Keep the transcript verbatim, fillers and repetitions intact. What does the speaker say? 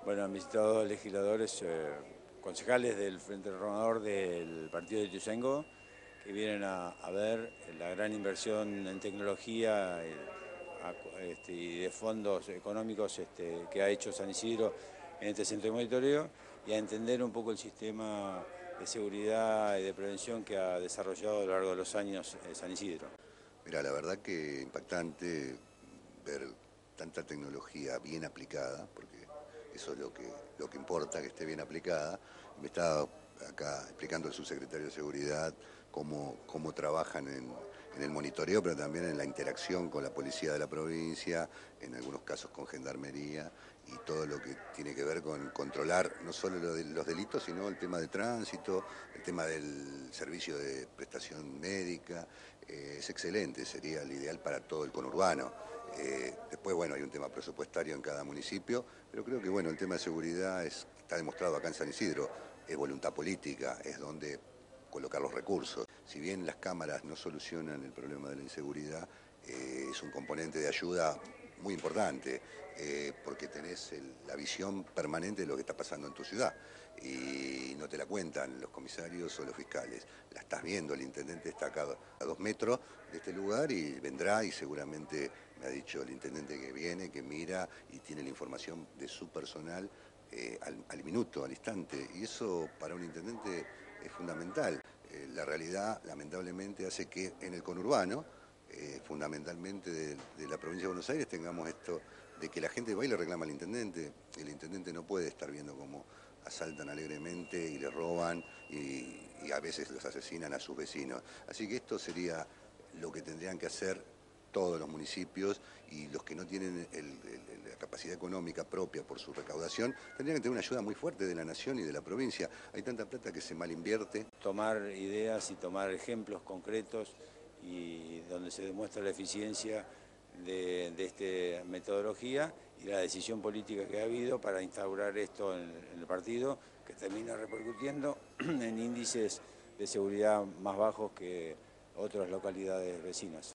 Bueno, han visitado dos legisladores, eh, concejales del Frente Renovador del partido de Ituzaingó, que vienen a, a ver la gran inversión en tecnología eh, a- este, y de fondos económicos este, que ha hecho San Isidro en este centro de monitoreo y a entender un poco el sistema de seguridad y de prevención que ha desarrollado a lo largo de los años eh, San Isidro. Mira, la verdad que impactante ver tanta tecnología bien aplicada, porque eso es lo que, lo que importa, que esté bien aplicada. Me estaba acá explicando el subsecretario de Seguridad cómo, cómo trabajan en, en el monitoreo, pero también en la interacción con la policía de la provincia, en algunos casos con gendarmería, y todo lo que tiene que ver con controlar no solo lo de los delitos, sino el tema de tránsito, el tema del servicio de prestación médica. Eh, es excelente, sería el ideal para todo el conurbano. Eh, después, bueno, hay un tema presupuestario en cada municipio, pero creo que, bueno, el tema de seguridad es, está demostrado acá en San Isidro, es voluntad política, es donde colocar los recursos. Si bien las cámaras no solucionan el problema de la inseguridad, eh, es un componente de ayuda muy importante, eh, porque tenés el, la visión permanente de lo que está pasando en tu ciudad y no te la cuentan los comisarios o los fiscales. La estás viendo, el intendente está acá a dos metros de este lugar y vendrá y seguramente me ha dicho el intendente que viene, que mira y tiene la información de su personal eh, al, al minuto, al instante, y eso para un intendente es fundamental. Eh, la realidad lamentablemente hace que en el conurbano, eh, fundamentalmente de, de la provincia de Buenos Aires, tengamos esto de que la gente va y le reclama al intendente. El intendente no puede estar viendo cómo asaltan alegremente y le roban y, y a veces los asesinan a sus vecinos. Así que esto sería lo que tendrían que hacer todos los municipios, y los que no tienen el, el, la capacidad económica propia por su recaudación tendrían que tener una ayuda muy fuerte de la nación y de la provincia. Hay tanta plata que se mal invierte. Tomar ideas y tomar ejemplos concretos y donde se demuestra la eficiencia de, de esta metodología y la decisión política que ha habido para instaurar esto en, en el partido, que termina repercutiendo en índices de seguridad más bajos que otras localidades vecinas.